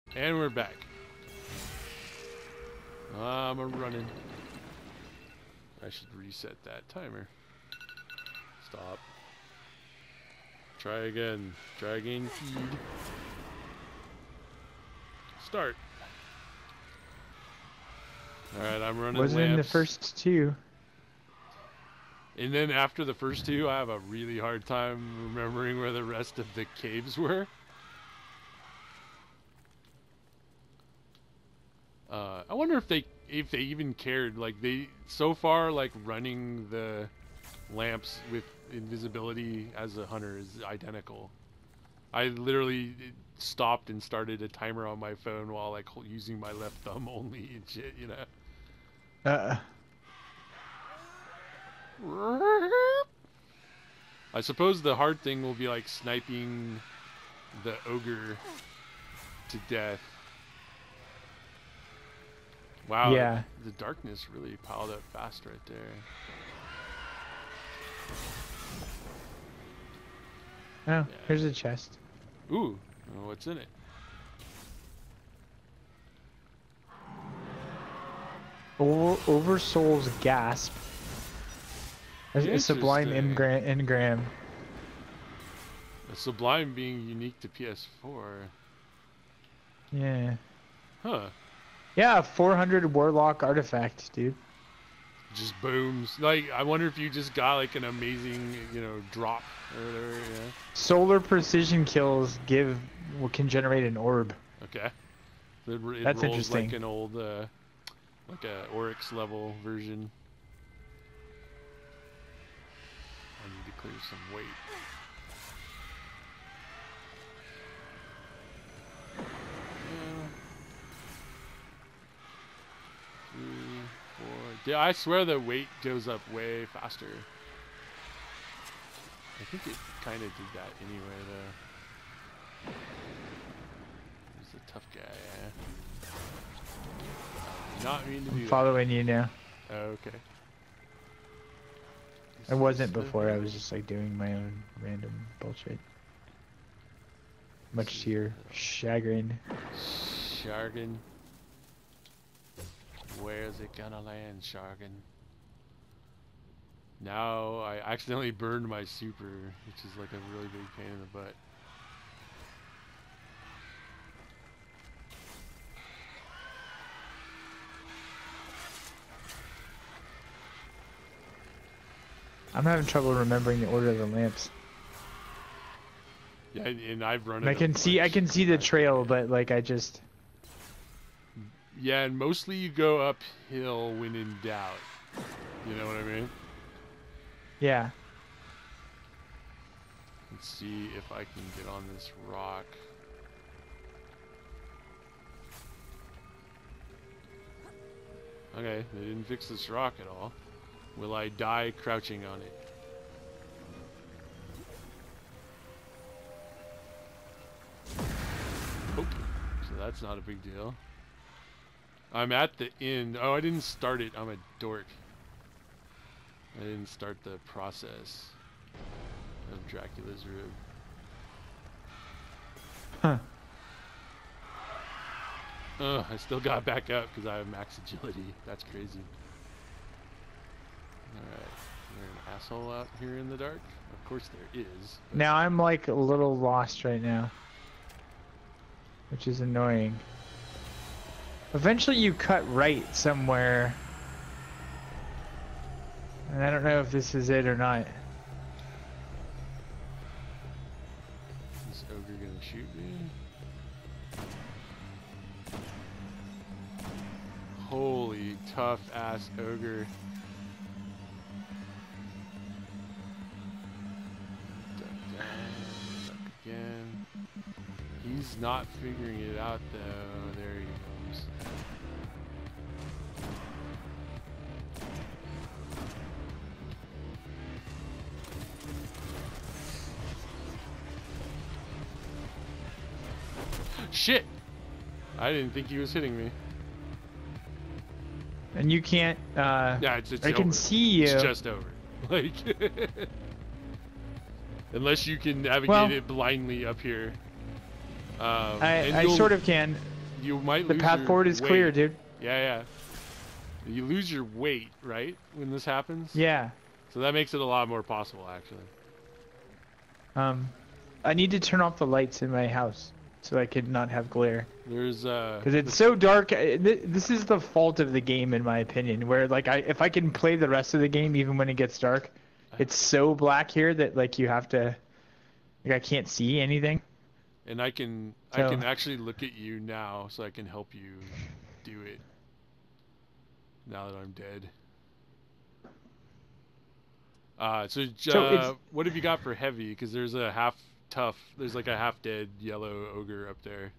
And we're back. I'm running. I should reset that timer. Stop. Try again. Try again. Feed. Start. Alright, I'm running Wasn't lamps. in the first two. And then after the first two, I have a really hard time remembering where the rest of the caves were. I wonder if they even cared. Like so far, like running the lamps with invisibility as a hunter is identical. I literally stopped and started a timer on my phone while like using my left thumb only and shit, you know. I suppose the hard thing will be like sniping the ogre to death. Wow, Yeah. the darkness really piled up fast right there. Oh, Yeah. here's a chest. Ooh, what's in it? Oversoul's Gasp. A sublime engram. A sublime being unique to PS4. Yeah. Huh. Yeah, 400 warlock artifact, dude. Just booms. Like, I wonder if you just got like an amazing, you know, drop or whatever. Yeah. Solar precision kills can generate an orb. Okay. It That's rolls interesting. like an old, like a Oryx level version. I need to clear some weight. Yeah, I swear the weight goes up way faster. I think it kind of did that anyway, though. He's a tough guy, yeah. I did not mean to do I'm following you now. that. Oh, okay. I wasn't before, I was just like doing my own random bullshit. Much to your chagrin. Shargan. Where's it gonna land, Shargan? Now I accidentally burned my super, which is like a really big pain in the butt. I'm having trouble remembering the order of the lamps. Yeah, and I've run it. I can see the trail, but like I just. Yeah, and mostly you go uphill when in doubt. You know what I mean? Yeah. Let's see if I can get on this rock. Okay, they didn't fix this rock at all. Will I die crouching on it? Oh, so that's not a big deal. I'm at the end. Oh, I didn't start it. I'm a dork. I didn't start the process of Dracula's rib. Huh. I still got back up because I have max agility. That's crazy. Alright. Is there an asshole out here in the dark? Of course there is. Now I'm like a little lost right now. Which is annoying. Eventually you cut right somewhere. And I don't know if this is it or not. Is this ogre gonna shoot me? Holy tough ass ogre. Duck down, duck again. He's not figuring it out though. There he comes. Shit! I didn't think he was hitting me. And you can't, Yeah, it's I can over. see you. It's just over. Like, unless you can navigate Well, it blindly up here. I sort of can. you might The lose path your forward is weight. clear, dude. Yeah. You lose your weight, right, when this happens? Yeah. So that makes it a lot more possible, actually. I need to turn off the lights in my house so I could not have glare. There's Because it's so dark. This is the fault of the game, in my opinion. Where like if I can play the rest of the game even when it gets dark, it's so black here that like you have to, like I can't see anything. and I can So- actually look at you now, so I can help you do it. Now that I'm dead. it's- What have you got for heavy? Because there's a half tough. There's like a half dead yellow ogre up there.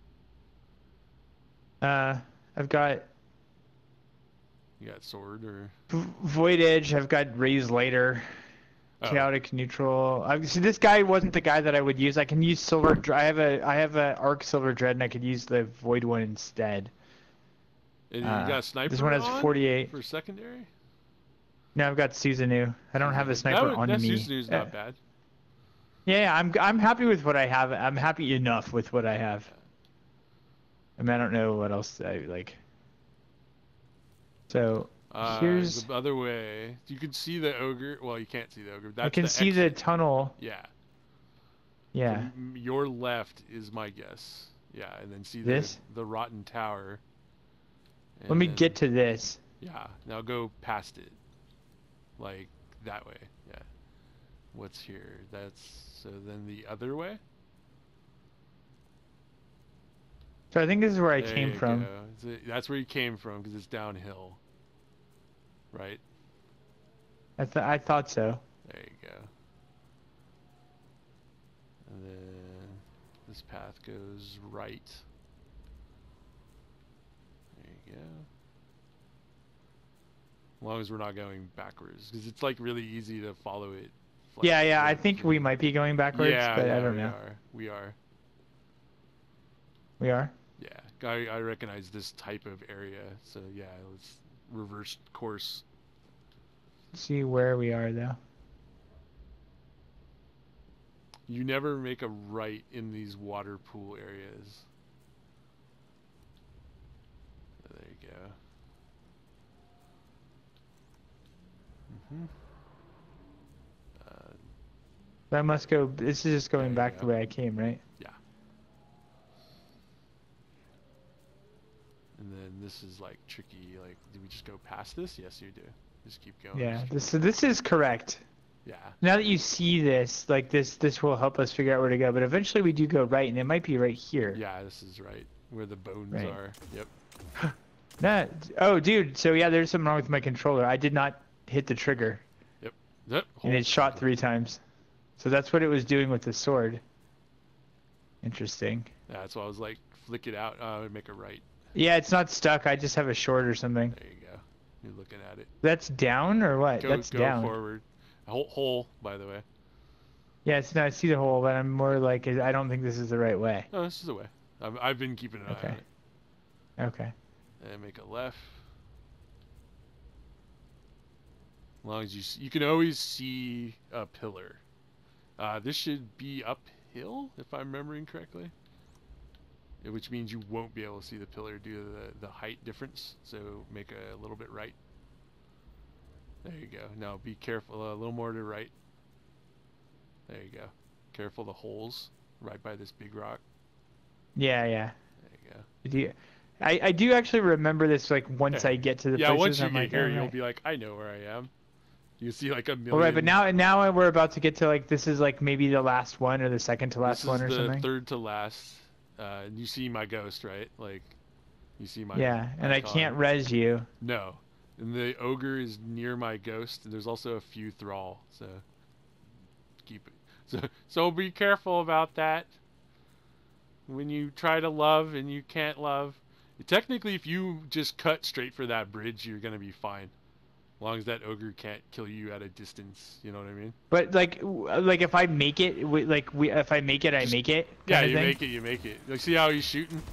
I've got You got sword or? Void Edge. I've got Raise Later. Oh. Chaotic Neutral. See, this guy wasn't the guy that I would use. I can use Silver. I have a Arc Silver Dread, and I could use the Void one instead. And you got a sniper. This one has on 48. for secondary. No, I've got Susanoo. I don't have a sniper on that me. Susanoo's not bad. Yeah, I'm happy with what I have. I'm happy enough with what I have. I mean, I don't know what else I like. So here's. The other way. You can see the ogre. Well, you can't see the ogre. That's I can the see exit. the tunnel. Yeah. Yeah. Your left is my guess. Yeah, and then see This? the rotten tower. Let me And get to this. Yeah. Now go past it. Like that way. Yeah. What's here? So then the other way? So I think this is where I There came you from. go. That's where you came from because it's downhill. Right? I thought so. There you go. And then this path goes right. There you go. As long as we're not going backwards, because it's like really easy to follow it. Yeah. I think we might be going backwards, but I don't know. We are. We are. Yeah, I recognize this type of area, so yeah, let's reverse course. Let's see where we are though. You never make a right in these water pool areas. There you go. So I must go. This is just going There you back go. the way I came, right? Yeah. And then this is like tricky. Like, do we just go past this? Yes, you do. Just keep going. Yeah. Just This is correct. yeah. Now that you see this, like this will help us figure out where to go. But eventually we do go right, and it might be right here. Yeah, this is right where the bones Right. are. Yep. Oh, dude. So yeah, there's something wrong with my controller. I did not hit the trigger, Yep. and it shot 3 times. So that's what it was doing with the sword. Interesting. Yeah, so I was like, flick it out. Make a right. Yeah, it's not stuck. I just have a short or something. There you go. You're looking at it. That's down or what? Go, That's go down. forward. Hole, by the way. Yeah, it's not. I see the hole, but I'm more like I don't think this is the right way. No, this is the way. I've been keeping an eye on it. Okay. And make a left. As long as you can always see a pillar. This should be uphill, if I'm remembering correctly. Which means you won't be able to see the pillar due to the height difference. So make a little bit right. There you go. Now be careful. A little more to the right. There you go. Careful the holes right by this big rock. Yeah, yeah. There you go. I do actually remember this like once I get to the places. Once you I'm get like, here, all you'll right. be like, I know where I am. You see like a million. All right, but now we're about to get to like this is like maybe the last one or the second to last this one or is the something. third to last. You see my ghost, right? Like, you see my Yeah, and I icon. can't res you. No, and the ogre is near my ghost, and there's also a few thrall. So keep it. So be careful about that. When you try to love and you can't love. Technically, if you just cut straight for that bridge, you're gonna be fine. As long as that ogre can't kill you at a distance, you know what I mean? But like if I make it, if I make it, I make it. Yeah, kinda thing? make it, you make it. Like, see how he's shooting?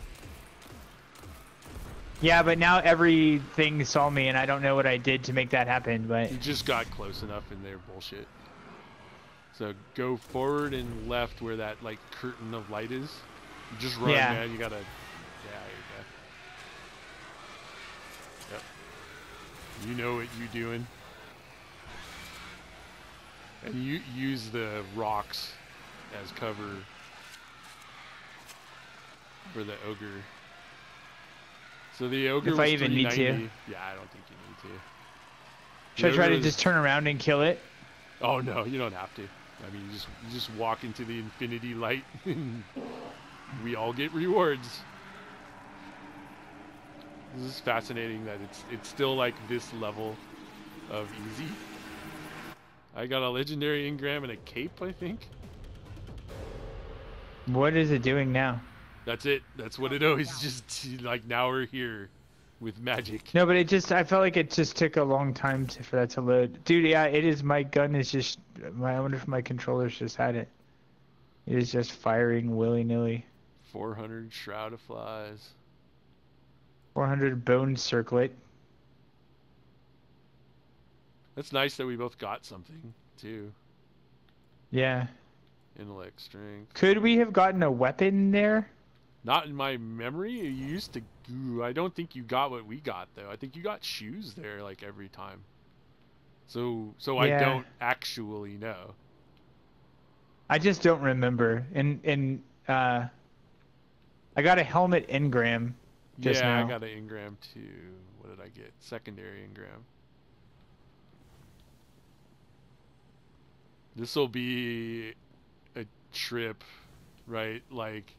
Yeah, but now everything saw me, and I don't know what I did to make that happen. But You just got close enough and they're bullshit. So go forward and left where that like curtain of light is. You just run, Yeah. man. You gotta. Yeah, You know what you doing. And you use the rocks as cover for the ogre. So the ogre If was I even need to. 390. Yeah, I don't think you need to. Should I try to was, just turn around and kill it? Oh no, you don't have to. I mean, you just walk into the infinity light, and we all get rewards. This is fascinating that it's still like this level of easy. I got a legendary engram and a cape, I think. What is it doing now? That's it. That's what it always just like. Now we're here with magic. No, but I felt like it just took a long time for that to load. Dude, yeah, it is. My gun is just. I wonder if my controllers just had it. It is just firing willy-nilly. 400 Shroud of Flies. 400 Bone Circlet. That's nice that we both got something too. Yeah. Intellect, strength. Could we have gotten a weapon there? Not in my memory. You used to. Ooh, I don't think you got what we got though. I think you got shoes there like every time. So Yeah. I don't actually know. I just don't remember. And I got a helmet engram just yeah, now. I got an engram too. What did I get? Secondary engram. This will be a trip, right? Like.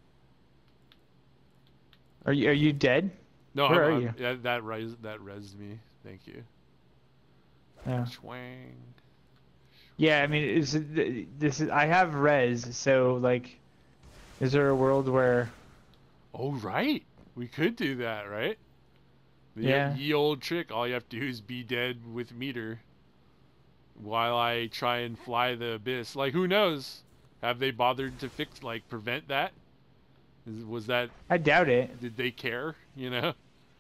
Are you dead? No, Where are I'm, you? yeah, that rezzed me. Thank you. Yeah. Swang. Yeah, I mean, this is. I have res, so like, is there a world where? Oh right, we could do that, right? Yeah. Ye old trick. All you have to do is be dead with meter, while I try and fly the abyss. Like, who knows? Have they bothered to prevent that? Was that? I doubt it. Did they care? You know.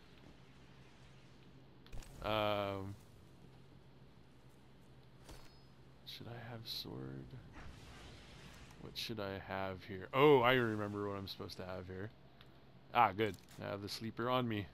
Should I have sword? What should I have here? Oh, I remember what I'm supposed to have here. Ah, good. I have the sleeper on me.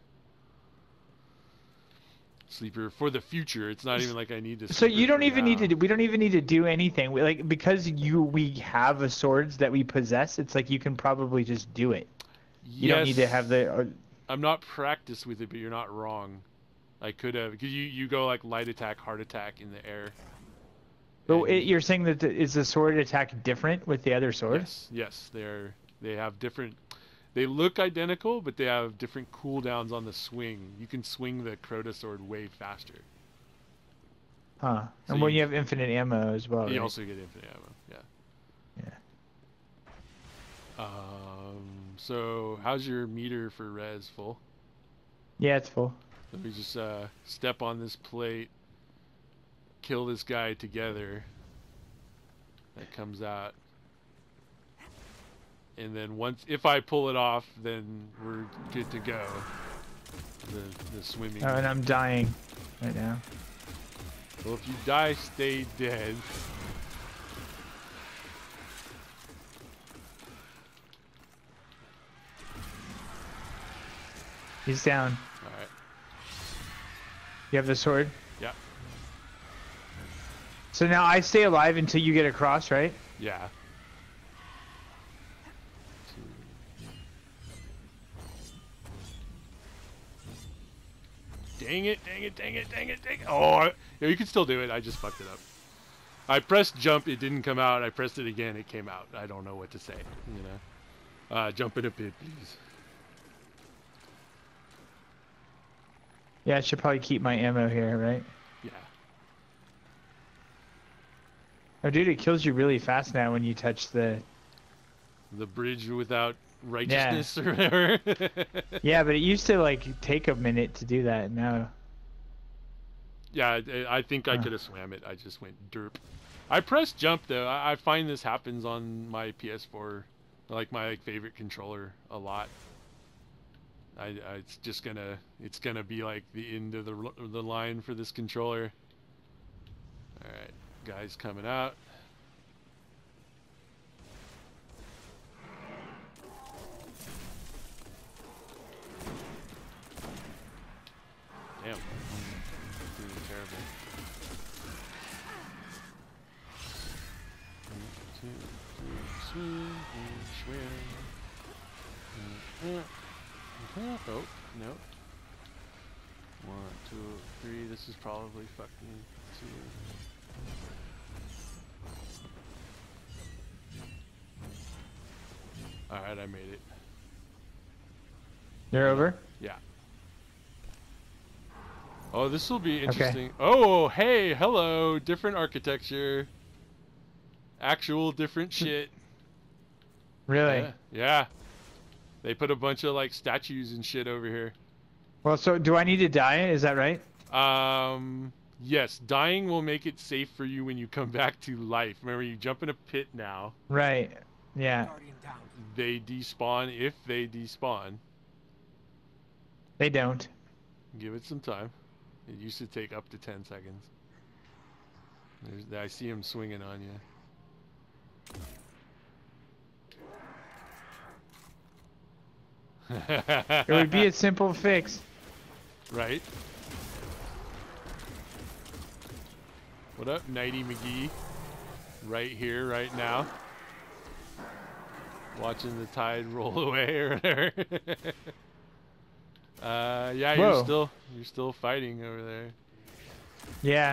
Sleeper for the future. It's not even like I need this. So you don't even now. need to. We don't even need to do anything. Because we have the swords that we possess. It's like you can probably just do it. You don't need to have the. I'm not practiced with it, but you're not wrong. I could have, because you go like light attack, heart attack in the air. But you're saying that is the sword attack different with the other sword? Yes, they have different. They look identical, but they have different cooldowns on the swing. You can swing the Crota sword way faster. Huh. So And when you have infinite ammo as well. You right? also get infinite ammo. Yeah. Yeah. So how's your meter for res? Full? Yeah, it's full. Let me just step on this plate, kill this guy together. That comes out. And then if I pull it off, then we're good to go. The swimming. Oh, and I'm dying right now. Well, if you die, stay dead. He's down. All right. You have the sword? Yeah. So now I stay alive until you get across, right? Yeah. Dang it, dang it, dang it, dang it, dang it. Oh, yeah, you can still do it. I just fucked it up. I pressed jump, it didn't come out. I pressed it again, it came out. I don't know what to say, you know. Jump in a bit, please. Yeah, I should probably keep my ammo here, right? Yeah. Oh, dude, it kills you really fast now when you touch the bridge without righteousness or whatever. Yeah, but it used to like take a minute to do that. Now. Yeah, I think I could have swam it. I just went derp. I pressed jump though. I find this happens on my PS4, like my favorite controller, a lot. It's gonna be like the end of the line for this controller. All right, guys coming out. Damn. fucking terrible. 1, 2, 3, swing, swing. Oh, no. 1, 2, 3. This is probably fucking 2. Alright, I made it. You're over? Yeah. Oh, this will be interesting. Okay. Oh, hey, hello. Different architecture. Actual different shit. Really? Yeah. Yeah. They put a bunch of like statues and shit over here. Well, so do I need to die? Is that right? Yes. Dying will make it safe for you when you come back to life. Remember, you jump in a pit now. Right. Yeah. They despawn if they despawn. They don't. Give it some time. It used to take up to 10 seconds. I see him swinging on you. It would be a simple fix. Right? What up, Nighty McGee? Right here, right now. Watching the tide roll away or whatever. Yeah, Whoa. you're still fighting over there. Yeah.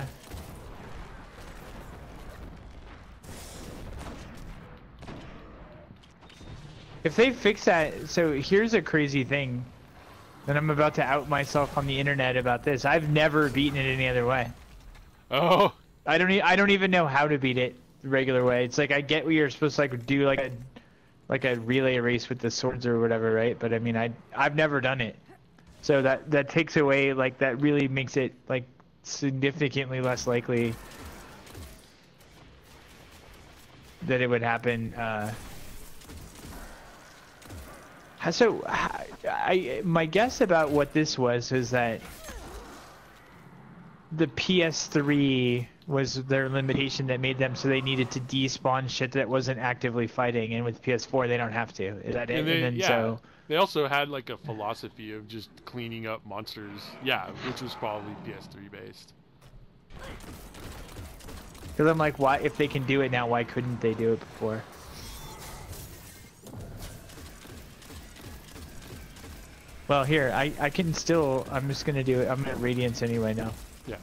If they fix that, so here's a crazy thing. And I'm about to out myself on the internet about this. I've never beaten it any other way. Oh. I don't even know how to beat it the regular way. It's like I get what you're supposed to like do like a relay race with the swords or whatever, right? But I mean I've never done it. So that takes away, like, that really makes it like significantly less likely that it would happen. So my guess about what this was is that the PS3 was their limitation that made them so they needed to despawn shit that wasn't actively fighting, and with PS4 they don't have to. Is that it? And then, yeah. So they also had like a philosophy of just cleaning up monsters. Yeah, which was probably PS3 based. Because I'm like, why, if they can do it now, why couldn't they do it before? Well, here, I can still, I'm just gonna do it. I'm at Radiance anyway now. Yeah.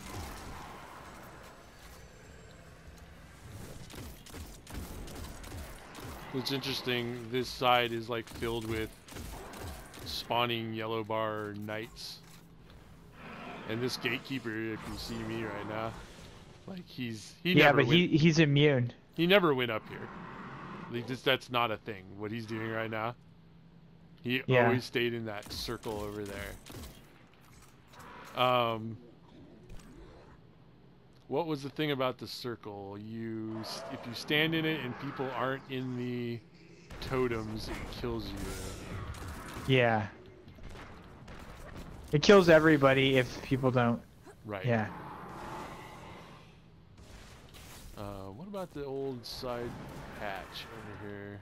It's interesting, this side is like filled with spawning yellow bar knights. And this gatekeeper, if you see me right now, like he's immune. He never went up here. Like that's not a thing. What he's doing right now. He always stayed in that circle over there. What was the thing about the circle? If you stand in it and people aren't in the totems, it kills you. Yeah. It kills everybody if people don't. Right. Yeah. What about the old side patch over here?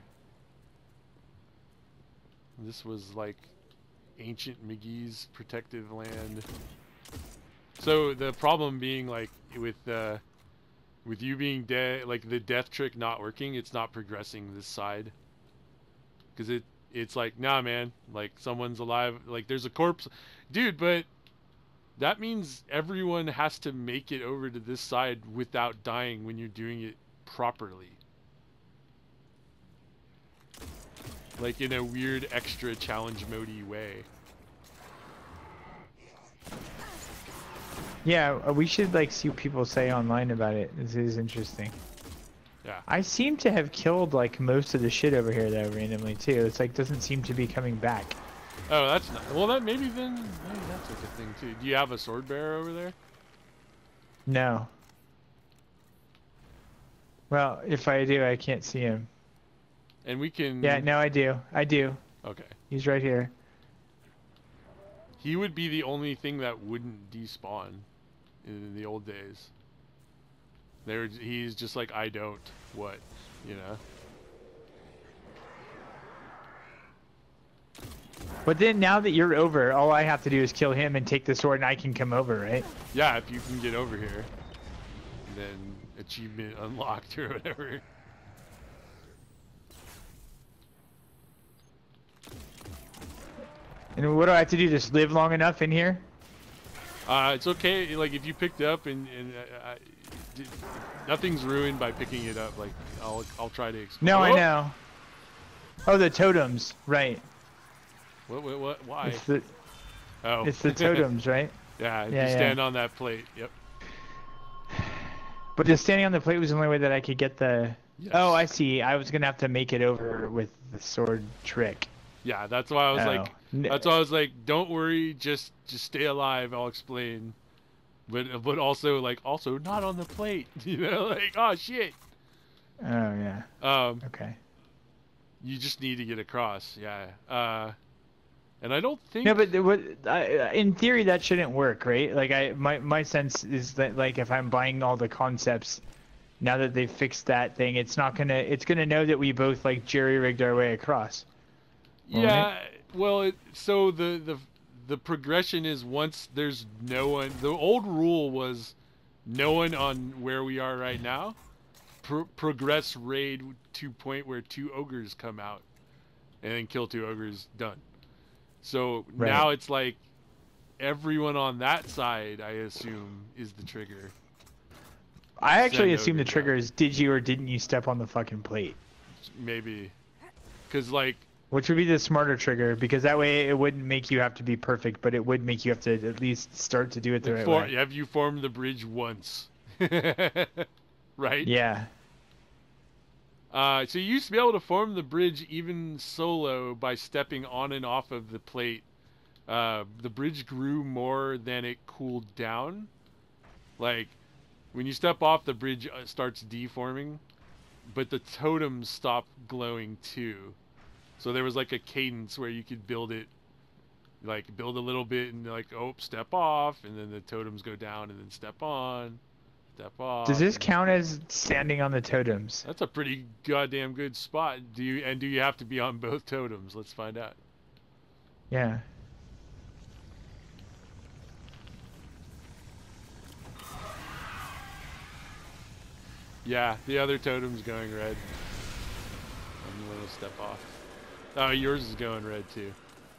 This was like ancient McGee's protective land. So the problem being like with you being dead, like the death trick not working, it's not progressing this side. Because it's like, nah, man, like someone's alive, like there's a corpse, dude. But that means everyone has to make it over to this side without dying when you're doing it properly. Like in a weird extra challenge mode-y way. Yeah, we should like see what people say online about it. This is interesting. Yeah. I seem to have killed like most of the shit over here though randomly too. It's like doesn't seem to be coming back. Oh, that's not. Well, that maybe that's like a thing too. Do you have a sword bearer over there? No. Well, if I do, I can't see him. And we can. Yeah, no, I do. I do. Okay. He's right here. He would be the only thing that wouldn't despawn in the old days. He's just like, I don't. What? You know? But then now that you're over, all I have to do is kill him and take the sword, and I can come over, right? Yeah, if you can get over here, then achievement unlocked or whatever. And what do I have to do? Just live long enough in here? It's okay. Like if you picked it up and nothing's ruined by picking it up. Like I'll try to explain. No, I know. Oh, the totems, right? What? Why? It's the totems, right? Yeah, you stand on that plate. Yep. But just standing on the plate was the only way that I could get the. Yes. Oh, I see. I was gonna have to make it over with the sword trick. Yeah, that's why I was like. That's why I was like, don't worry, just stay alive. I'll explain. But also not on the plate. You know, like oh shit. Oh yeah. Okay. You just need to get across. Yeah. And I don't think. No, but in theory that shouldn't work, right? Like my sense is that like if I'm buying all the concepts, now that they've fixed that thing, it's gonna know that we both like jerry-rigged our way across. Yeah. Well, so the progression is once there's no one. The old rule was no one on where we are right now. Progress raid to point where 2 ogres come out, and then kill 2 ogres. Done. So now it's like everyone on that side, I assume, is the trigger. I actually assume the trigger is did you or didn't you step on the fucking plate? Maybe, because like. Which would be the smarter trigger, because that way it wouldn't make you have to be perfect, but it would make you have to at least start to do it the right way. Have you formed the bridge once? Right? Yeah. So you used to be able to form the bridge even solo by stepping on and off of the plate. The bridge grew more than it cooled down. Like, when you step off, the bridge starts deforming, but the totems stop glowing too. So there was like a cadence where you could build it, like build a little bit and like, oh, step off, and then the totems go down, and then step on, step off. Does this count as standing on the totems? That's a pretty goddamn good spot. Do you have to be on both totems? Let's find out. Yeah. Yeah, the other totem's going red. I'm gonna step off. Oh, yours is going red too.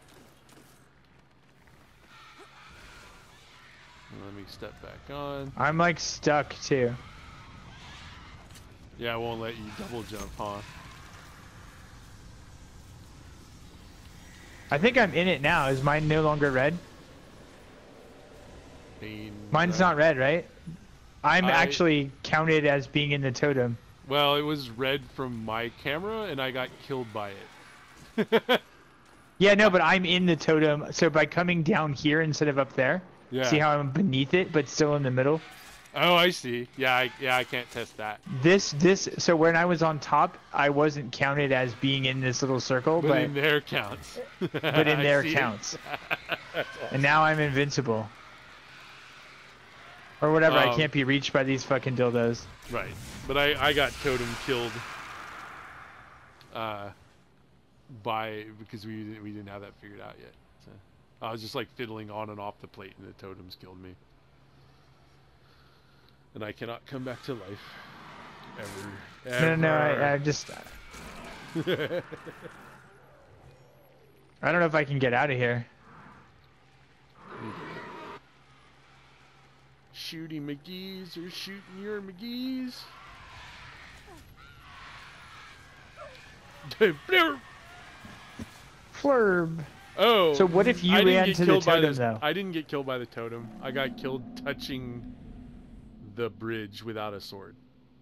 Let me step back on. I'm like stuck too. Yeah, I won't let you double jump, huh? I think I'm in it now. Is mine no longer red? Mine's not red, right? I'm actually counted as being in the totem. Well, it was red from my camera, and I got killed by it. Yeah, no, but I'm in the totem. So by coming down here instead of up there, see how I'm beneath it, but still in the middle? Oh, I see. Yeah, I can't test that. So when I was on top, I wasn't counted as being in this little circle, but in there counts. But in there counts. Awesome. And now I'm invincible. Or whatever, I can't be reached by these fucking dildos. Right. But I got totem killed because we didn't have that figured out yet. So I was just like fiddling on and off the plate, and the totems killed me. And I cannot come back to life ever. No, I just I don't know if I can get out of here. Shooting McGee's or shooting your McGee's. Flurb. Oh. So what if you ran to the totem though? I didn't get killed by the totem. I got killed touching the bridge without a sword.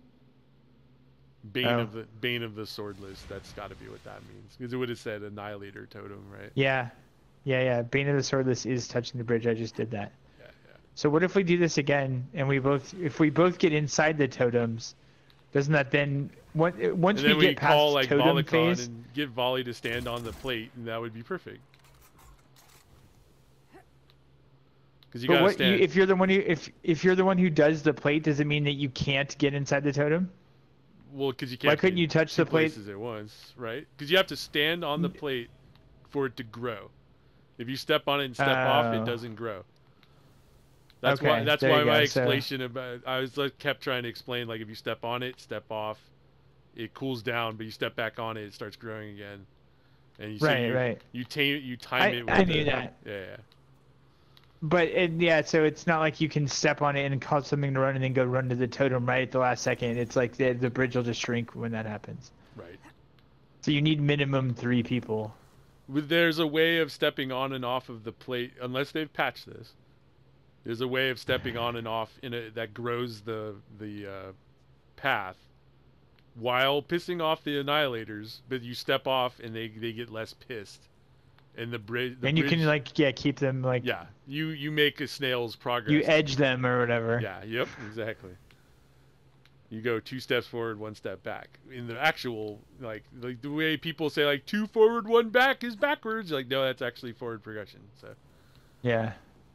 Bane of the swordless. That's got to be what that means, because it would have said annihilator totem, right? Yeah. Bane of the swordless is touching the bridge. I just did that. Yeah. So what if we do this again and if we both get inside the totems, doesn't that then once we get past call, like, totem Volicon phase and get Volley to stand on the plate, and that would be perfect. Because you gotta stand. If you're the one who does the plate, does it mean that you can't get inside the totem? Well, because you can't. Why couldn't you touch the plate places at once, right? Because you have to stand on the plate for it to grow. If you step on it and step off, it Oh. doesn't grow. That's Okay, why. That's there why you my go, so- explanation about I was like, kept trying to explain like if you step on it, step off, it cools down, but you step back on it, it starts growing again. And so Right, right. you time it with I knew that. yeah. But yeah, so it's not like you can step on it and cause something to run and then go run to the totem right at the last second. It's like the bridge will just shrink when that happens. Right. So you need minimum 3 people. There's a way of stepping on and off of the plate, unless they've patched this. There's a way of stepping on and off that grows the path while pissing off the annihilators, but you step off and they get less pissed. And the bridge. And you can like keep them like Yeah, you make a snail's progress. you edge them or whatever. Yeah. Yep. Exactly. You go 2 steps forward, 1 step back. In the actual like the way people say like 2 forward, 1 back is backwards. Like no, that's actually forward progression. So. Yeah.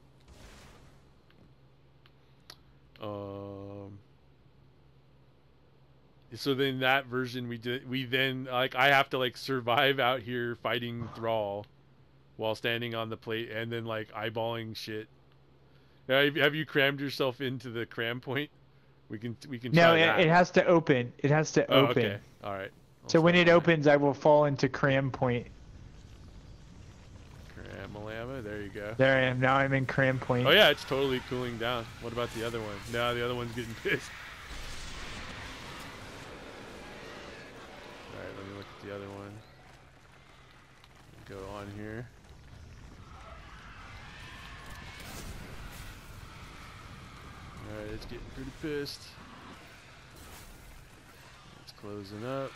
So then that version we then like I have to like survive out here fighting Thrall while standing on the plate and then like eyeballing shit. Have you crammed yourself into the cram point? We can No, try that. it has to open. It has to Oh, open. okay. All right. So when it opens, I will fall into cram point. Cram-a-lama, there you go. There I am. Now I'm in cram point. Oh yeah, it's totally cooling down. What about the other one? No, the other one's getting pissed. Alright, let me look at the other one. Go on here. Alright, it's getting pretty pissed. It's closing up.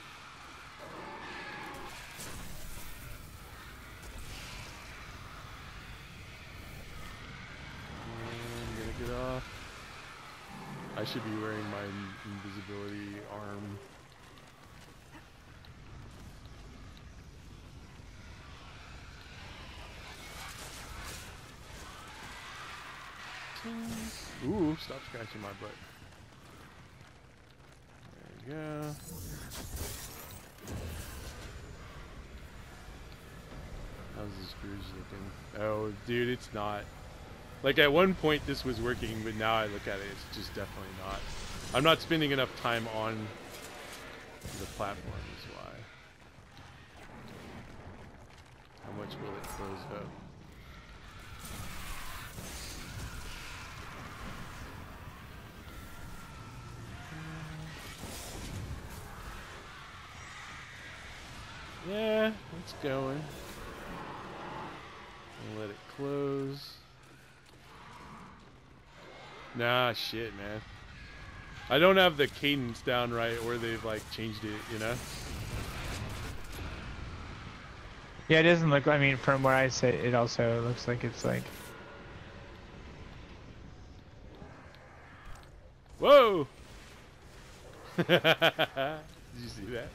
Get off. I should be wearing my invisibility arm. Ooh, stop scratching my butt. There you go. How's the screws looking? Oh, dude, it's not. Like at one point this was working, but now I look at it, it's just definitely not. I'm not spending enough time on the platform is why. How much will it close up? Yeah, it's going. I'll let it close. Nah, shit, man. I don't have the cadence down right, or they've like changed it, you know? Yeah, it doesn't look. I mean, from where I sit, it also looks like it's like. Whoa! Did you see that?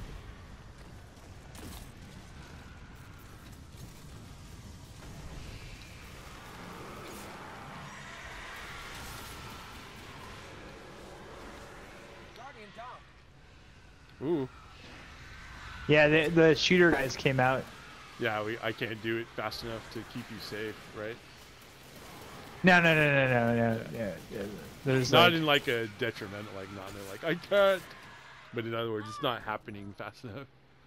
Ooh. Yeah, the shooter guys came out. Yeah, I can't do it fast enough to keep you safe, right? No. Yeah. There's Not like, in like a detrimental, like not in like I can't. But in other words, it's not happening fast enough.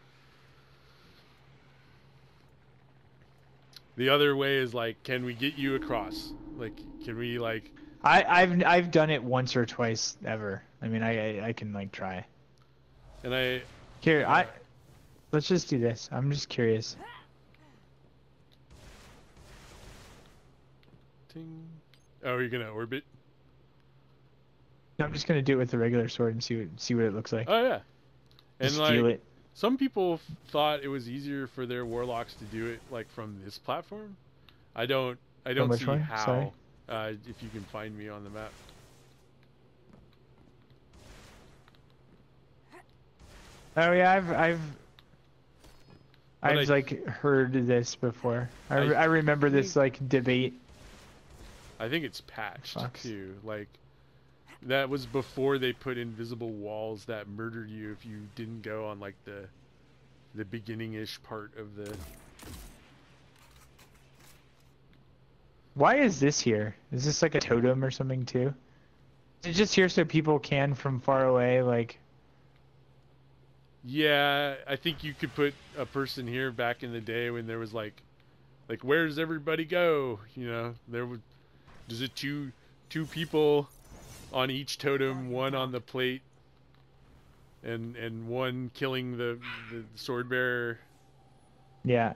The other way is like, can we get you across? Like, can we like? I've done it once or twice ever. I mean, I can like try. And Here, let's just do this. I'm just curious. Ting. Oh, you're gonna orbit? I'm just gonna do it with the regular sword and see what it looks like. Oh yeah. And Just like, feel it. some people thought it was easier for their warlocks to do it like from this platform. I don't which see one? how. If you can find me on the map. Oh yeah, But I've like heard this before. I remember this like debate. I think it's patched Fucks. too. Like that was before they put invisible walls that murdered you if you didn't go on like the beginning-ish part of the. Why is this here? Is this like a totem or something too? Is it just here so people can from far away, like... Yeah, I think you could put a person here back in the day when there was like where's everybody go? You know, there was there's it two people on each totem, one on the plate, and one killing the sword bearer. Yeah.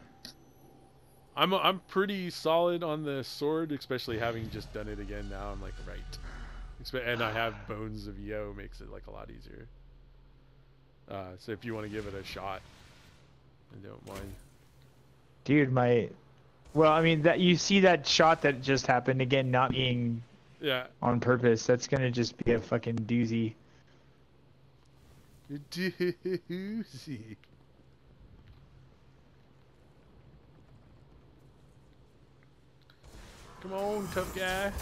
I'm pretty solid on the sword, especially having just done it again now. I'm like right, and I have Bones of Yo, makes it like a lot easier. So if you want to give it a shot, I don't mind. Dude, well, I mean, that you see that shot that just happened again, not being on purpose. That's gonna just be a fucking doozy. Doozy. Come on, tough guy.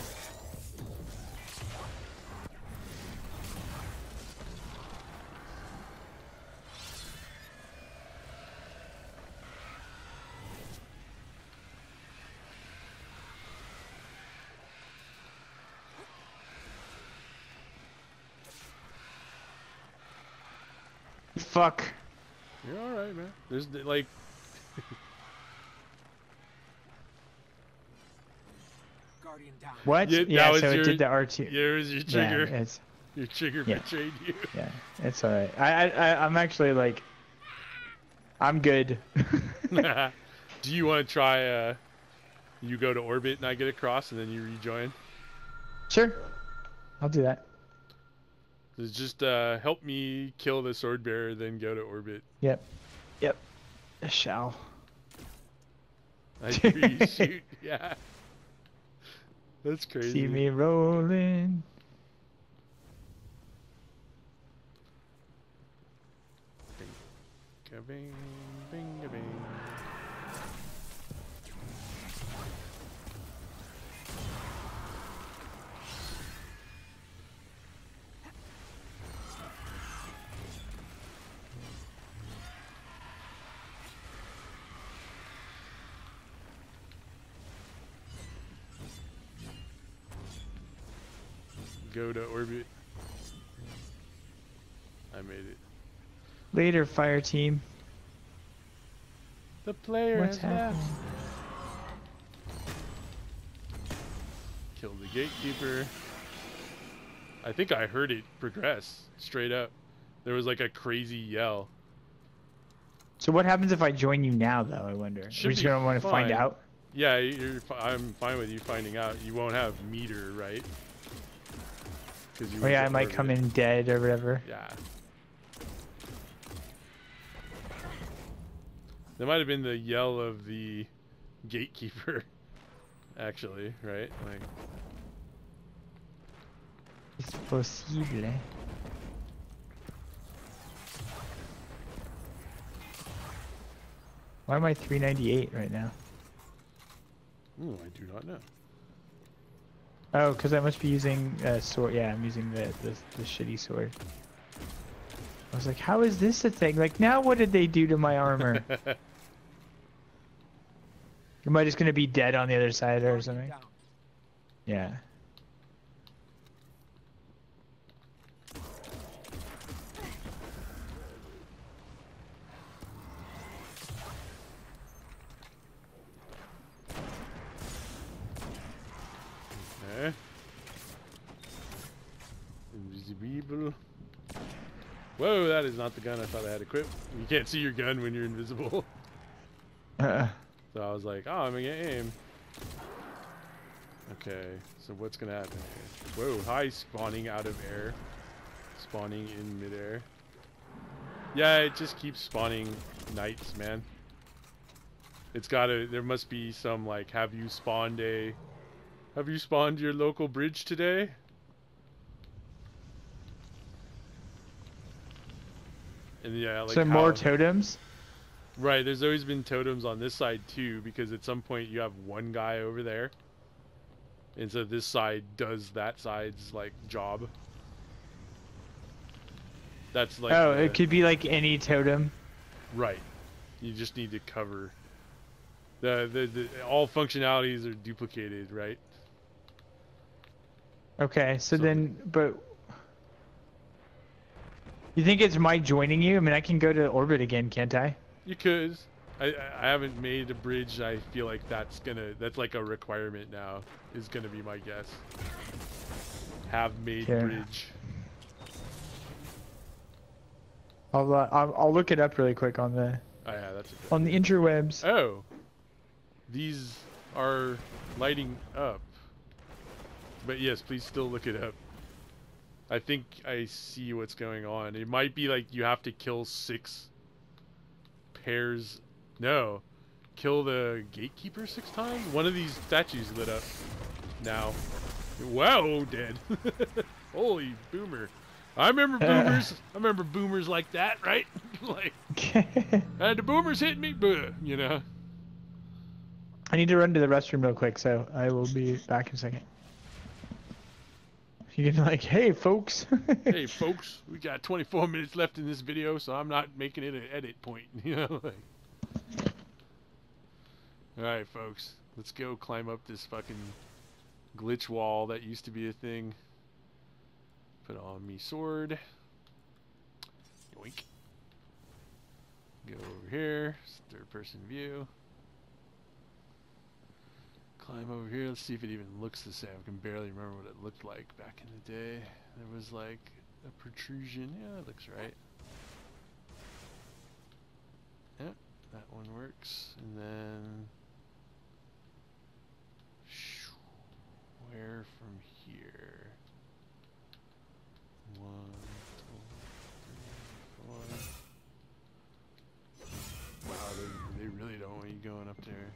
Fuck. You're all right, man. There's like. What? Yeah, so it did the R2. Yeah, it was your trigger. Yeah, it's... Your trigger betrayed you. Yeah, it's alright. I'm actually like... I'm good. Do you want to try, you go to orbit and I get across and then you rejoin? Sure. I'll do that. Just help me kill the sword bearer, then go to orbit. Yep. Yep. I shall. I hear you shoot. Yeah. That's crazy. See me rolling. Bing, bing, bing, bing. Go to orbit. I made it. Later, fire team. The player What's has left. happening? Kill the gatekeeper. I think I heard it progress straight up. There was like a crazy yell. So what happens if I join you now, though? I wonder. Are we just gonna want to find out? Yeah, I'm fine with you finding out. You won't have meter, right? Oh yeah, I might come in dead or whatever. Yeah. That might have been the yell of the gatekeeper, actually, right? Like. It's possible. Why am I 398 right now? Ooh, I do not know. Oh, because I must be using a sword. Yeah, I'm using the shitty sword. I was like, how is this a thing? Like, now what did they do to my armor? Am I just gonna be dead on the other side or something? Yeah. Okay. Invisible. Whoa, that is not the gun I thought I had equipped. You can't see your gun when you're invisible. So I was like, oh, I'm gonna get aim. Okay, so what's gonna happen here? Whoa, hi, spawning out of air. Spawning in midair. Yeah, it just keeps spawning knights, man. It's gotta, there must be some, like, have you spawned your local bridge today? And yeah, like, so more totems? Right, there's always been totems on this side too, because at some point you have one guy over there. And so this side does that side's, like, job. That's like... Oh, it could be like any totem. Right. You just need to cover The all functionalities are duplicated, right? Okay, so So then, but you think it's my joining you? I mean, I can go to orbit again, can't I? you could. I haven't made a bridge. I feel like that's like a requirement now. Is gonna be my guess. Have made Okay. bridge. I'll look it up really quick on the Oh yeah, that's a good on the idea. interwebs. Oh, these are lighting up. But yes, please still look it up. I think I see what's going on. It might be like you have to kill 6 pairs. No. Kill the gatekeeper 6 times? One of these statues lit up now. Wow, dead. Holy boomer. I remember boomers. I remember boomers like that, right? Like, the boomers hit me, you know. I need to run to the restroom real quick, so I will be back in a second. You can like, hey folks. Hey folks, we got 24 minutes left in this video, so I'm not making it an edit point, you know. Like, all right, folks, let's go climb up this fucking glitch wall that used to be a thing. Put on me sword. Yoink. Go over here. Third person view. Climb over here. Let's see if it even looks the same. I can barely remember what it looked like back in the day. There was like a protrusion. Yeah, that looks right. Yep, that one works. And then where from here? 1, 2, 3, 4. Wow, they really don't want you going up there.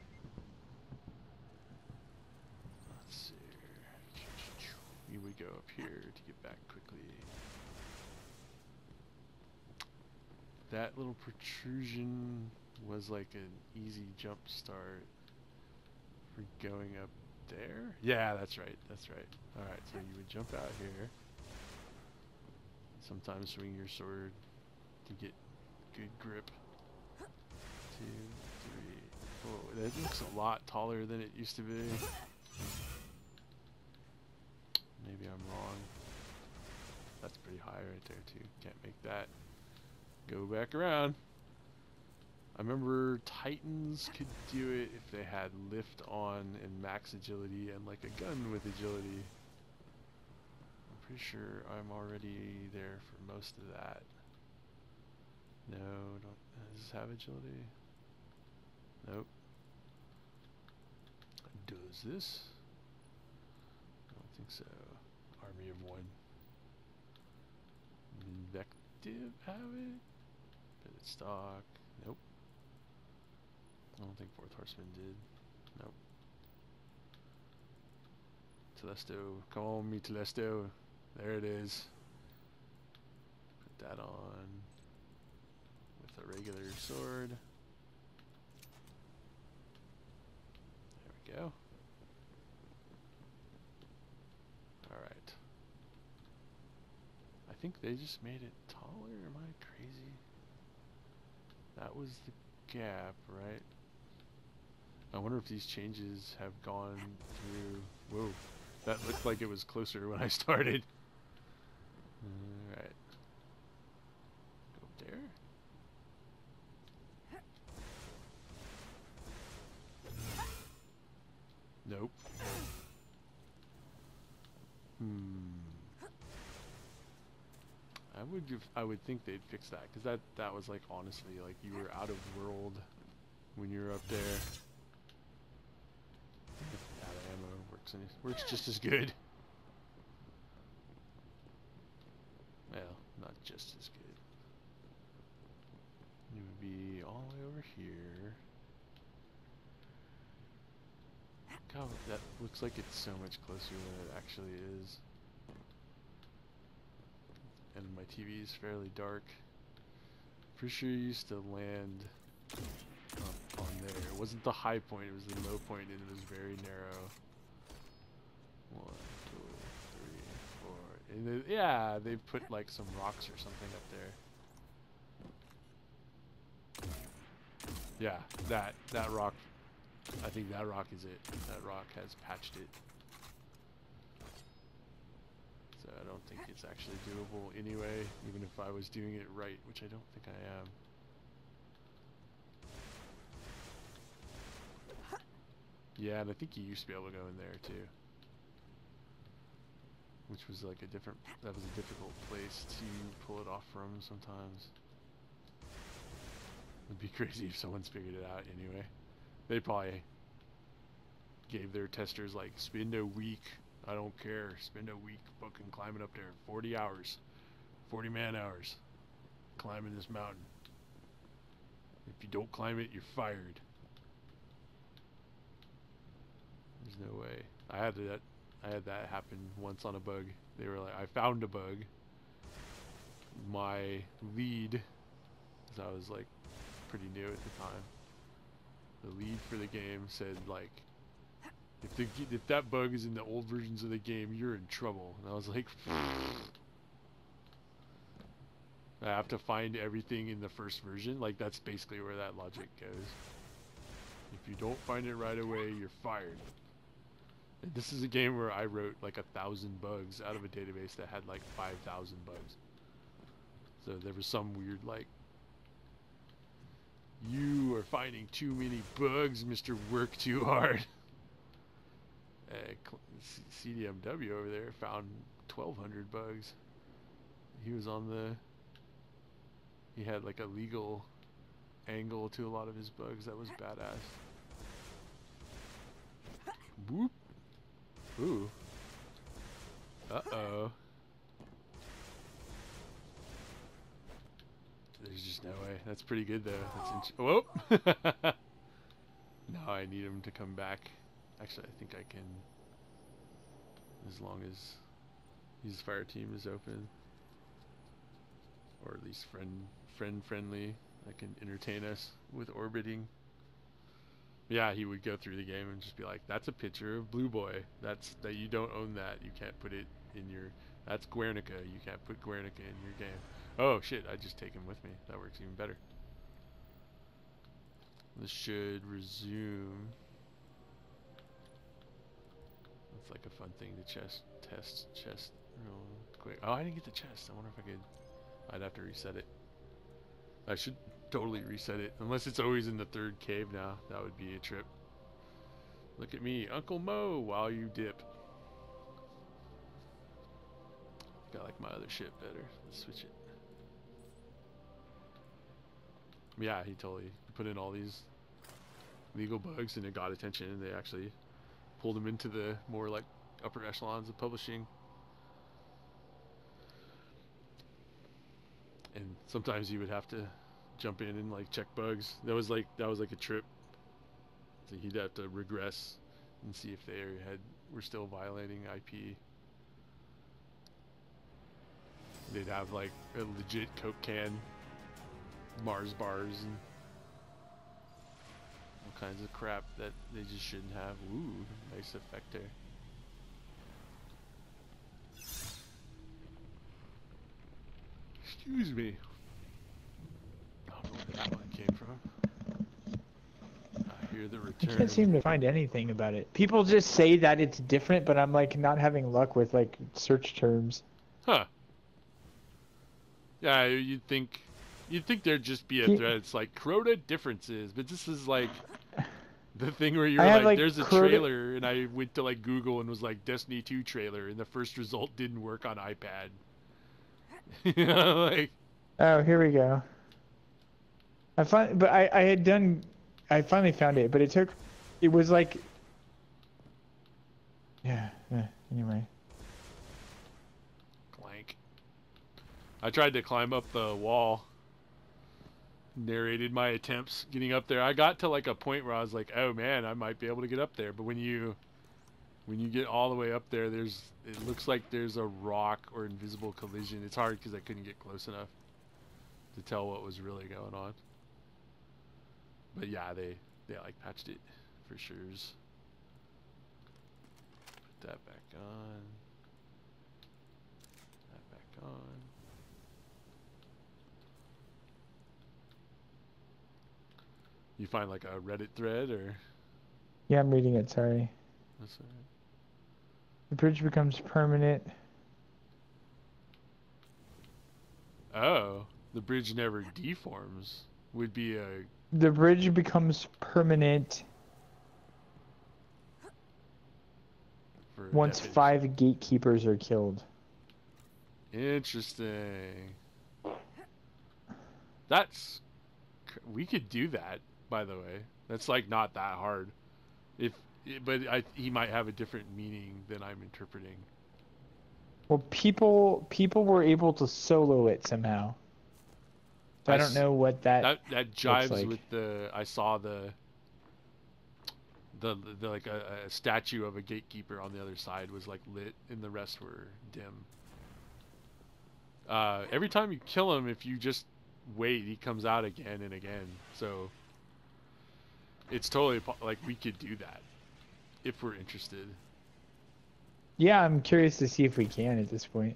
Let's see. We would go up here to get back quickly. That little protrusion was like an easy jump start for going up there. Yeah, that's right. That's right. All right, so you would jump out here. Sometimes swing your sword to get good grip. 2, 3, 4. That looks a lot taller than it used to be. Maybe I'm wrong. That's pretty high right there too. Can't make that. Go back around. I remember Titans could do it if they had lift on and max agility and like a gun with agility. I'm pretty sure I'm already there for most of that. No, don't. Does this have agility? Nope. Does this? I don't think so. Army of 1. Invective have it? Bit stock. Nope. I don't think 4th Horseman did. Nope. Telesto. Come on, me Telesto. There it is. Put that on with a regular sword. There we go. Alright. I think they just made it taller. Am I crazy? That was the gap, right? I wonder if these changes have gone through. Whoa. That looked like it was closer when I started. Alright. Go up there. Nope. I would think they'd fix that, because that was like honestly like you were out of world when you were up there. Out of ammo works just as good. Well, not just as good. It would be all the way over here. God, that looks like it's so much closer than it actually is. And my TV is fairly dark. Pretty sure you used to land up on there. It wasn't the high point, it was the low point, and it was very narrow. 1, 2, 3, 4. And yeah, they put like some rocks or something up there. Yeah, that rock I think that rock is it. That rock has patched it. So I don't think it's actually doable anyway, even if I was doing it right, which I don't think I am. Yeah, and I think you used to be able to go in there too. Which was like that was a difficult place to pull it off from sometimes. It'd be crazy if someone's figured it out anyway. They probably gave their testers like, spend a week, I don't care, spend a week fucking climbing up there, 40 hours, 40 man hours, climbing this mountain. If you don't climb it, you're fired. There's no way. I had that happen once on a bug. They were like, I found a bug. My lead, because I was like pretty new at the time, the lead for the game said like, if that bug is in the old versions of the game, you're in trouble. And I was like, I have to find everything in the first version. Like, that's basically where that logic goes. If you don't find it right away, you're fired. And this is a game where I wrote like 1,000 bugs out of a database that had like 5,000 bugs. So there was some weird like, you are finding too many bugs, Mr. Work Too Hard. CDMW over there found 1,200 bugs. He was on he had like a legal angle to a lot of his bugs. That was badass. Whoop. Ooh. Uh-oh. There's just no way. That's pretty good though. That's whoop. Now I need him to come back. Actually, I think I can, as long as his fire team is open, or at least friendly. I can entertain us with orbiting. Yeah, he would go through the game and just be like, "That's a picture of Blue Boy. That you don't own that. You can't put it in your. That's Guernica. You can't put Guernica in your game." Oh shit! I just take him with me. That works even better. This should resume. It's like a fun thing to test chest real quick. Oh, I didn't get the chest. I wonder if I could. I'd have to reset it. I should totally reset it, unless it's always in the third cave now. That would be a trip. Look at me, Uncle Mo, while you dip. I like my other ship better. Let's switch it. Yeah, he totally put in all these legal bugs, and it got attention, and they actually pulled him into the more like upper echelons of publishing. And sometimes you would have to jump in and like check bugs. That was like a trip. So he'd have to regress and see if they were still violating IP. They'd have like a legit Coke can, Mars bars, and all kinds of crap that they just shouldn't have. Ooh, nice effect there. Excuse me. I don't know where that one came from. I hear the return. I can't seem to find anything about it. People just say that it's different, but I'm like not having luck with like search terms. Huh. Yeah, you'd think there'd just be a thread. It's like Crota differences, but this is like the thing where you're like, there's a trailer, and I went to like Google and was like Destiny 2 trailer, and the first result didn't work on iPad. You know, like. Oh, here we go. I finally found it, but it was like. Yeah. Anyway. Clank. I tried to climb up the wall. Narrated my attempts getting up there. I got to like a point where I was like, oh man, I might be able to get up there. But when you get all the way up there, it looks like there's a rock or invisible collision. It's hard because I couldn't get close enough to tell what was really going on. But yeah, they like patched it for sure. Put that back on. That back on. You find like a Reddit thread or Yeah, I'm reading it. Sorry. That's all right. The bridge becomes permanent. Oh, the bridge never deforms. Would be a The bridge becomes permanent for a once definition. 5 gatekeepers are killed. Interesting. That's we could do that, by the way. That's like not that hard. If but he might have a different meaning than I'm interpreting. Well, people were able to solo it somehow. So I don't know what that that looks jives like. with the I saw the like a statue of a gatekeeper on the other side was like lit and the rest were dim. Every time you kill him, if you just wait, he comes out again and again. So it's totally like we could do that if we're interested. Yeah, I'm curious to see if we can at this point.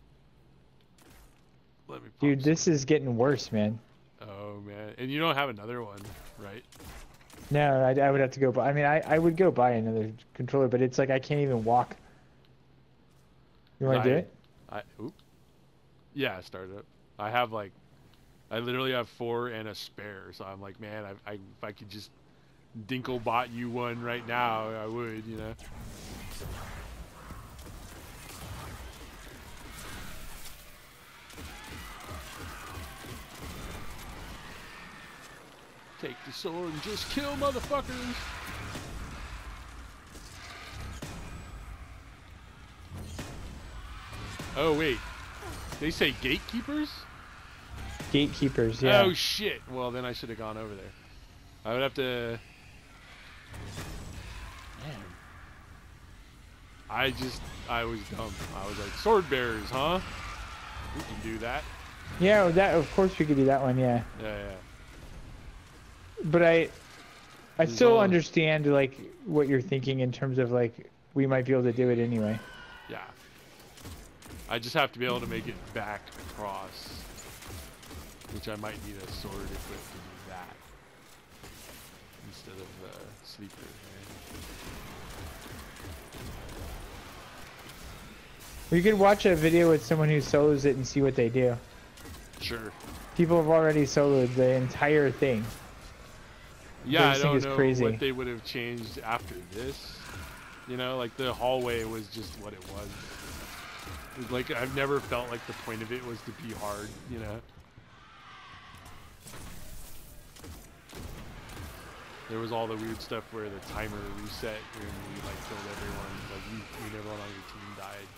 Let me. Dude, this is getting worse, man. Oh man, and you don't have another one, right? No, I would have to go buy. I mean, I would go buy another controller, but it's like I can't even walk. You want to do it? Oop. Yeah, start it up. I have like, I literally have 4 and a spare, so I'm like, man, if I could just Dinklebot you one right now, I would, you know. Take the sword and just kill motherfuckers. Oh wait, they say gatekeepers? Gatekeepers, yeah. Oh shit. Well, then I should have gone over there. I would have to. Man. I was dumb. I was like, sword bearers, huh? We can do that. Yeah, that of course we could do that one, yeah. Yeah. But I There's still all- understand like what you're thinking in terms of like we might be able to do it anyway. Yeah. I just have to be able to make it back across. Which I might need a sword equipped to do that. Instead of the sleeper. Right? We could watch a video with someone who solos it and see what they do. Sure. People have already soloed the entire thing. Yeah, I This thing don't is know crazy. what they would have changed after this. You know, like the hallway was just what it was. It was like I've never felt like the point of it was to be hard, you know. There was all the weird stuff where the timer reset when you like killed everyone, like when everyone on your team died.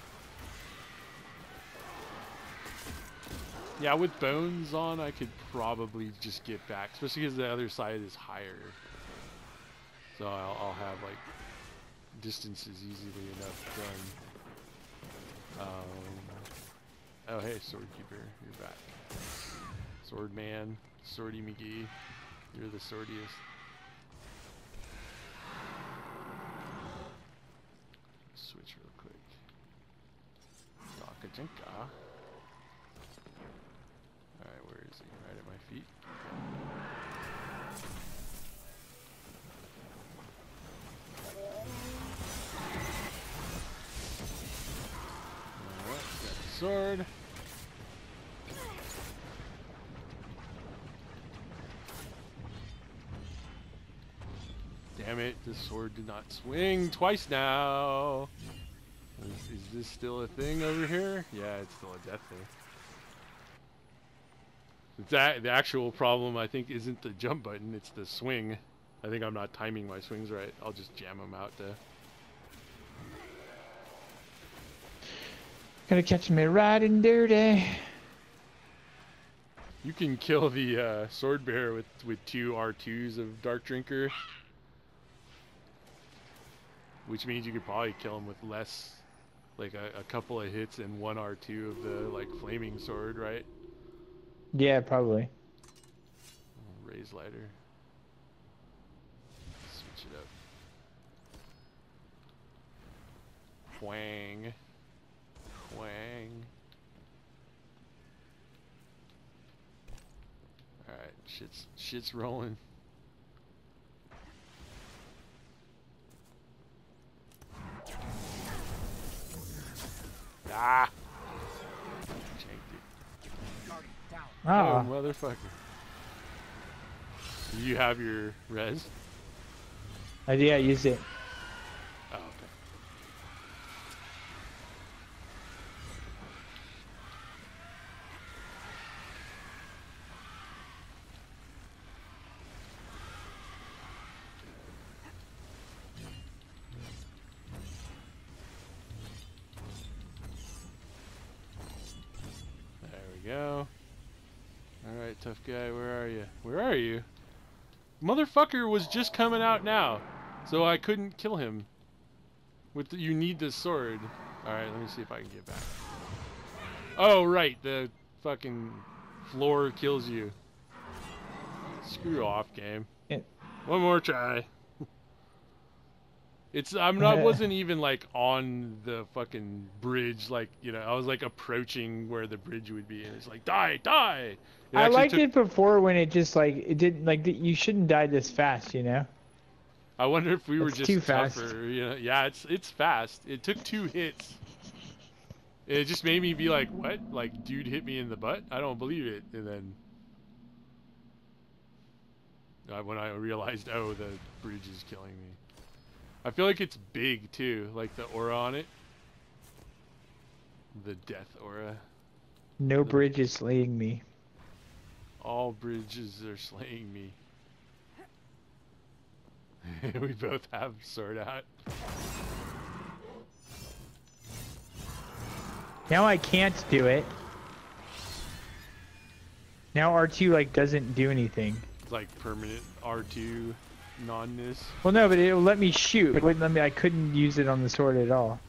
Yeah, with bones on, I could probably just get back, especially because the other side is higher. So I'll have like distances easily enough done. Oh hey, Swordkeeper, you're back. Swordman, Swordy McGee, you're the swordiest. Switch real quick. Zakajinka. Alright, where is he? Right at my feet. Alright, got the sword. Damn it, the sword did not swing twice now. Is this still a thing over here? Yeah, it's still a death thing. The actual problem, I think, isn't the jump button, it's the swing. I think I'm not timing my swings right. I'll just jam them out to... Gonna catch me riding dirty. You can kill the sword bearer with 2 R2s of Dark Drinker. Which means you could probably kill him with less, like a couple of hits and 1 R2 of the like flaming sword, right? Yeah, probably. Raise lighter. Switch it up. Wang. Wang. Alright, shit's rolling. Ah! Shanked it. Ah. Oh, motherfucker. Do you have your res? Yeah, I used it. Oh, okay. There we go. Alright, tough guy, where are you? Where are you? Motherfucker was just coming out now, so I couldn't kill him. You need the sword. Alright, let me see if I can get back. Oh, right, the fucking floor kills you. Screw off, game. Yeah. One more try. Wasn't even like on the fucking bridge, like, you know, I was like approaching where the bridge would be, and it's like, die, die! I liked it before when it just like, it didn't, like, you shouldn't die this fast, you know? I wonder if we were just too fast. tougher, you know? Yeah, it's fast. It took 2 hits. It just made me be like, what? Like, dude hit me in the butt? I don't believe it. And then when I realized, oh, the bridge is killing me. I feel like it's big too, like the aura on it. The death aura. No bridge is slaying me. All bridges are slaying me. We both have sword out. Now I can't do it. Now R2 like doesn't do anything. It's like permanent R2 non-ness. Well, no, but it'll let me shoot. It wouldn't let me. I couldn't use it on the sword at all.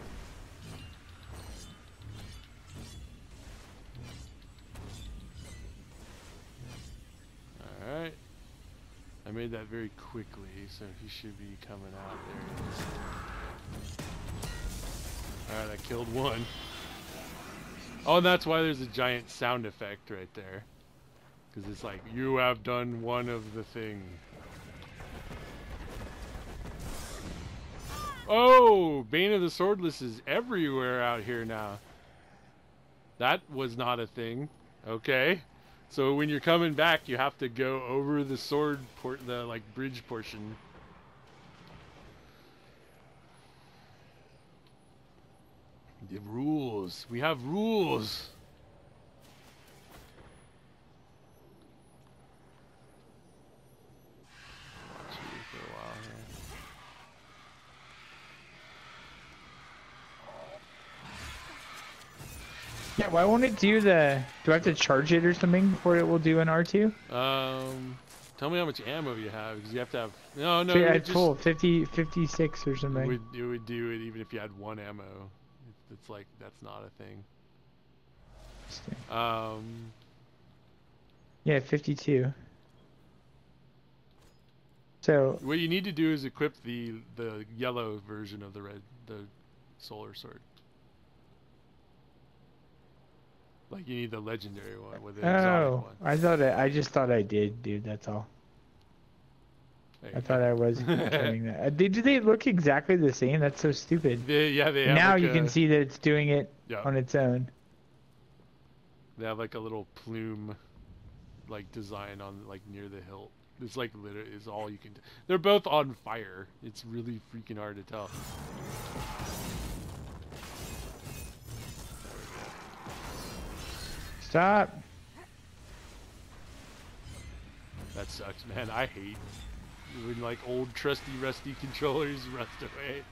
All right. I made that very quickly, so he should be coming out there. All right, I killed one. Oh, and that's why there's a giant sound effect right there. Because it's like, you have done one of the thing. Oh, Bane of the Swordless is everywhere out here now. That was not a thing. Okay. So when you're coming back, you have to go over the sword the like bridge portion. The rules. We have rules. Watch you for a while here. Yeah, why won't it do the... Do I have to charge it or something before it will do an R2? Tell me how much ammo you have, because you have to have... No, So yeah, it's full, 56 or something. It would do it even if you had 1 ammo. It's like, that's not a thing. Yeah, 52. So... What you need to do is equip the yellow version of the solar sword. Like, you need the legendary one with the exotic one. I just thought I did, dude, that's all. I thought I was doing that. Do they look exactly the same? That's so stupid. Yeah, they have now like you can see that it's doing it on its own. They have like a little plume, like design on like near the hilt. It's like literally is all you can do. They're both on fire. It's really freaking hard to tell. Stop. That sucks, man. I hate when like old trusty rusty controllers rust away.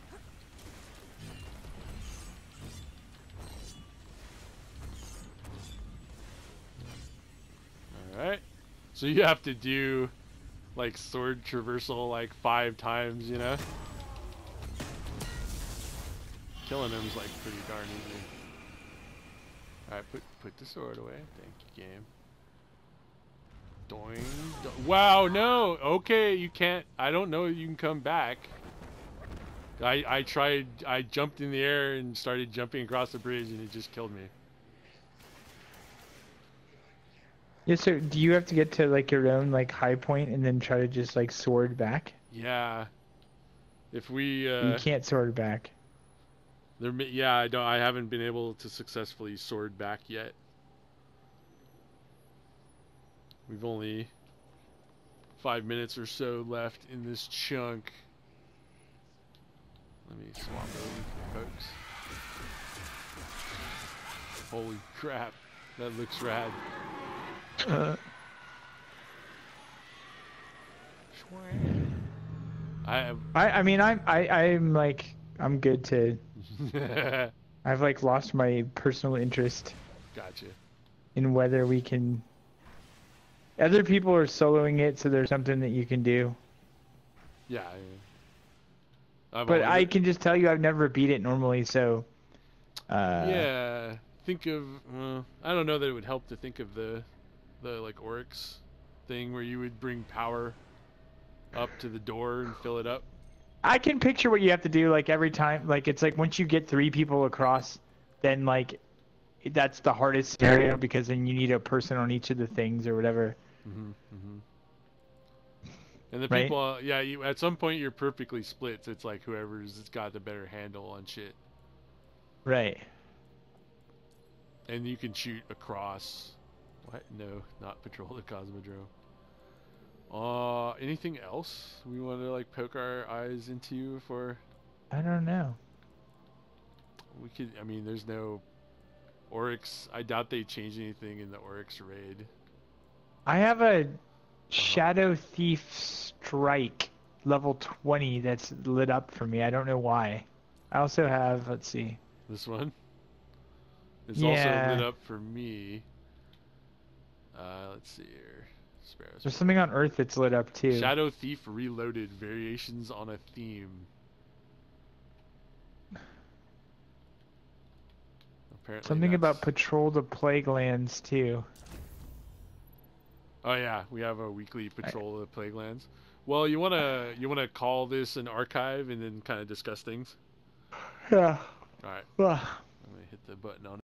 Alright. So you have to do like sword traversal like 5 times, you know? Killing him is like pretty darn easy. Alright, put the sword away. Thank you, game. Doing. Wow, no! Okay, you can't. I don't know if you can come back. I tried. I jumped in the air and started jumping across the bridge and it just killed me. Yeah, so do you have to get to like your own like high point and then try to just like sword back? Yeah. If we you can't sword back. Yeah, I haven't been able to successfully sword back yet. We've only 5 minutes or so left in this chunk. Let me swap over, folks. Holy crap, that looks rad. I mean I'm like I'm good to. I've like lost my personal interest. Gotcha. In whether we can. Other people are soloing it, so there's something that you can do. Yeah. But I can just tell you I've never beat it normally, so. Yeah. Think of. I don't know that it would help to think of the like Oryx thing where you would bring power up to the door and fill it up. I can picture what you have to do, like every time. Like it's like once you get 3 people across, then like that's the hardest scenario because then you need a person on each of the things or whatever. And the people, yeah, at some point you're perfectly split. So it's like whoever's got the better handle on shit. Right. And you can shoot across. What? No, not patrol the Cosmodrome. Anything else we want to like poke our eyes into for? I don't know. We could. I mean, there's no Oryx. I doubt they changed anything in the Oryx raid. I have a Shadow Thief Strike level 20 that's lit up for me. I don't know why. I also have. Let's see. This one. It's also lit up for me. Let's see here. Sparrows. There's something on Earth that's lit up too. Shadow Thief Reloaded, variations on a theme. Apparently something about patrol the plague lands too. Oh yeah, we have a weekly patrol of the plague lands. Well, you wanna call this an archive and then kind of discuss things? Yeah. All right. Well, I'm gonna hit the button on it.